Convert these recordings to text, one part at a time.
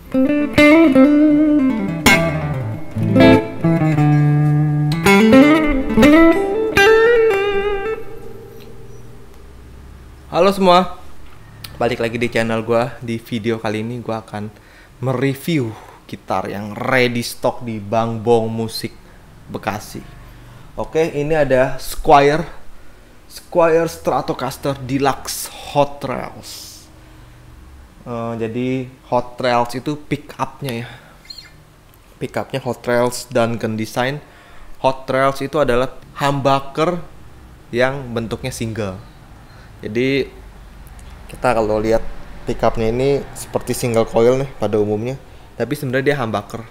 Halo semua, balik lagi di channel gue. Di video kali ini gue akan mereview gitar yang ready stock di Bang Bong Musik Bekasi. Oke, ini ada Squier Stratocaster Deluxe Hot Trails. Jadi Hot Trails itu pickupnya ya. Pickupnya Hot Trails Duncan Design. Hot Trails itu adalah humbucker yang bentuknya single. Jadi kita kalau lihat pickupnya ini seperti single coil nih pada umumnya, tapi sebenarnya dia humbucker.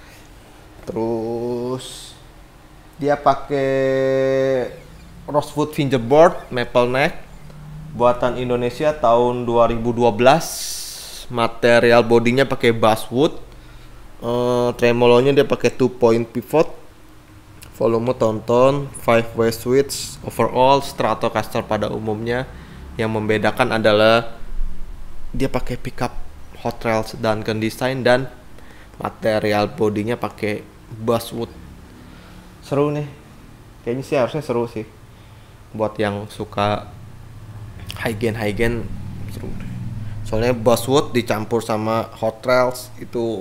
Terus dia pakai rosewood fingerboard maple neck buatan Indonesia tahun 2012. Material bodinya pakai basswood. Tremolonya dia pakai 2-point pivot. Volume tonton, 5-way switch. Overall Stratocaster pada umumnya. Yang membedakan adalah dia pakai pickup Hot Trails Duncan Design dan material bodinya pakai basswood. Seru nih, kayaknya sih harusnya seru sih buat yang suka high gain seru. Soalnya basswood dicampur sama Hot Trails itu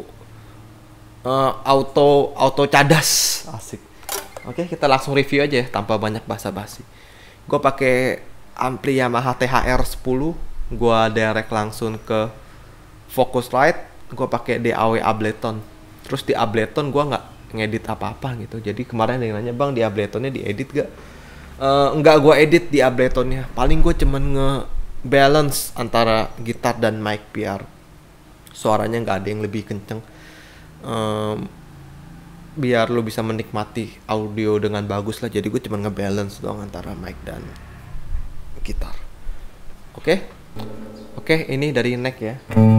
auto cadas, asik. Oke, kita langsung review aja ya, tanpa banyak basa-basi. Gue pakai ampli Yamaha THR 10, gua direct langsung ke Focusrite. Gua pakai DAW Ableton. Terus di Ableton gua nggak ngedit apa-apa gitu. Jadi kemarin ada yang nanya, "Bang, di Abletonnya diedit gak?" Nggak gua edit di Abletonnya. Paling gua cuman nge-balance antara gitar dan mic biar suaranya nggak ada yang lebih kenceng. Biar lu bisa menikmati audio dengan bagus lah. Jadi gue cuman nge-balance doang antara mic dan gitar. Oke, ini dari neck ya.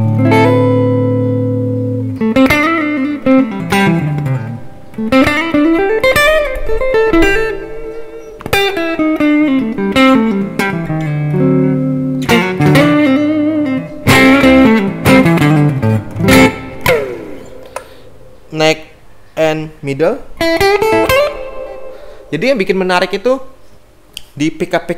Neck and middle. Jadi yang bikin menarik itu di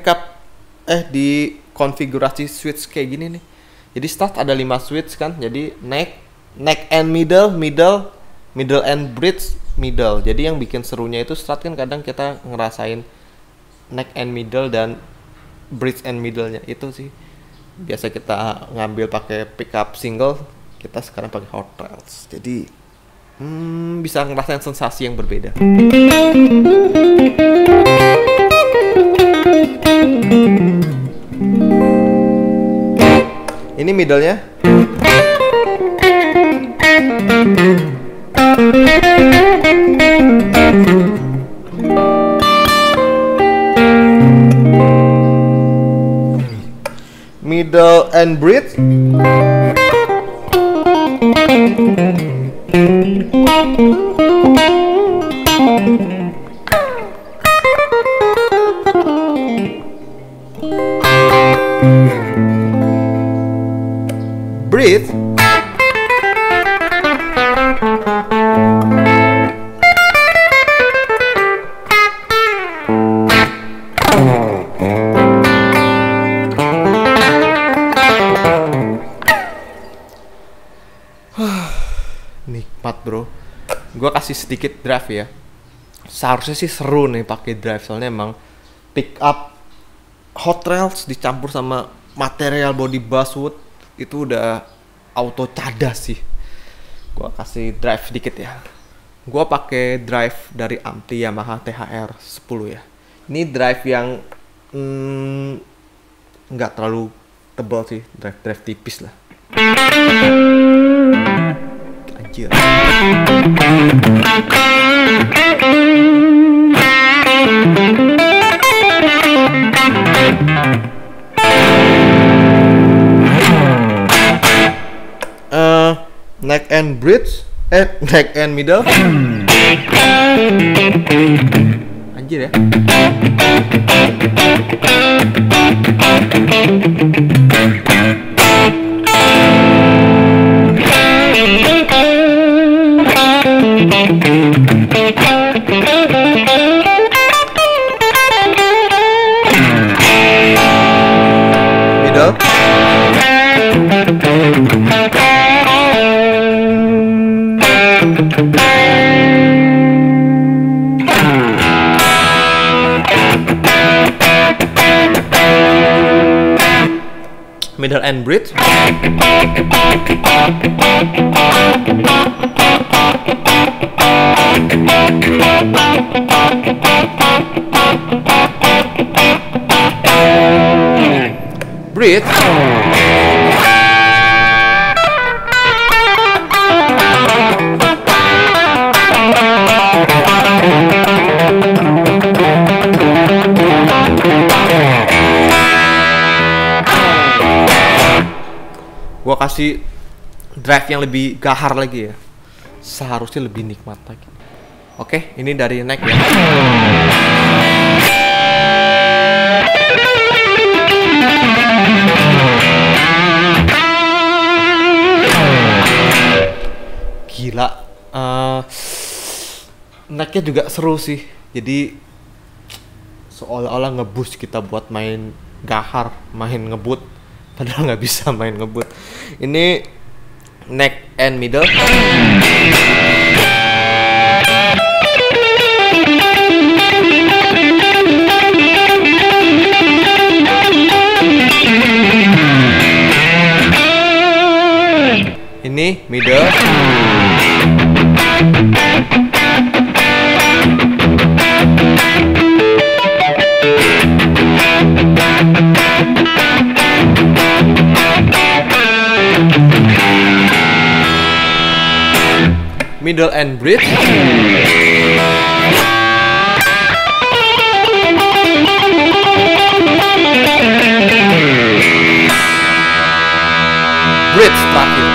di konfigurasi switch kayak gini nih. Jadi start ada 5 switch kan. Jadi neck and middle and bridge, middle. Jadi yang bikin serunya itu start kan kadang kita ngerasain neck and middle dan bridge and middle-nya itu sih. Biasa kita ngambil pakai pickup single, kita sekarang pakai Hot Trails. Jadi bisa ngerasain sensasi yang berbeda. Ini middle-nya. Middle and bridge. Breathe. Nikmat bro. Gua kasih sedikit drive ya. Seharusnya sih seru nih pakai drive, soalnya emang pick up Hot Trails dicampur sama material body basswood itu udah auto cadas sih. Gua kasih drive dikit ya. Gua pakai drive dari ampli Yamaha THR 10 ya. Ini drive yang nggak terlalu tebal sih, drive tipis lah. Anjir. Neck and bridge, neck and middle. Anjir ya. Middle and bridge. Bridge. Gua kasih drive yang lebih gahar lagi ya, seharusnya lebih nikmat lagi. Oke, ini dari neck ya. Gila, necknya juga seru sih. Jadi seolah-olah ngeboost kita buat main gahar, main ngebut. Padahal nggak bisa main ngebut. Ini neck and middle. Ini middle. Middle and bridge. Bridge terakhir.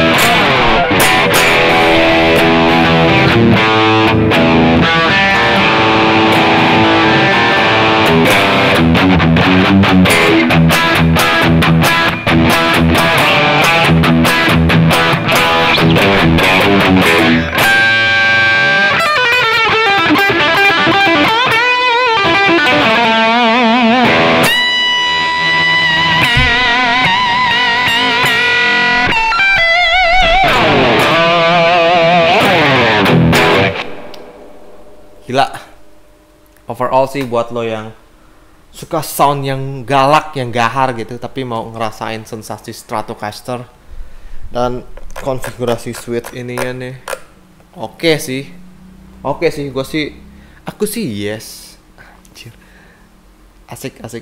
Gila. Overall sih buat lo yang suka sound yang galak, yang gahar gitu, tapi mau ngerasain sensasi Stratocaster dan konfigurasi switch ini ya nih. Oke sih, aku sih yes. Anjir. Asik.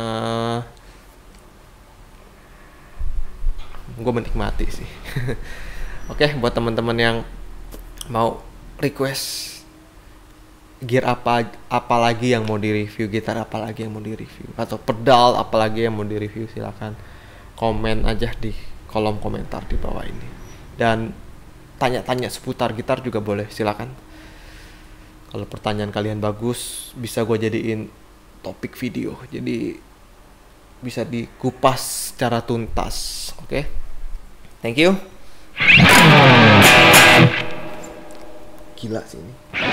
Gue menikmati sih. Oke, buat teman-teman yang mau request gear apa lagi yang mau direview, gitar apa lagi yang mau direview, atau pedal apa lagi yang mau direview, silakan komen aja di kolom komentar di bawah ini. Dan tanya-tanya seputar gitar juga boleh, silakan. Kalau pertanyaan kalian bagus, bisa gue jadiin topik video, jadi bisa dikupas secara tuntas. Oke, thank you. Gila sih ini.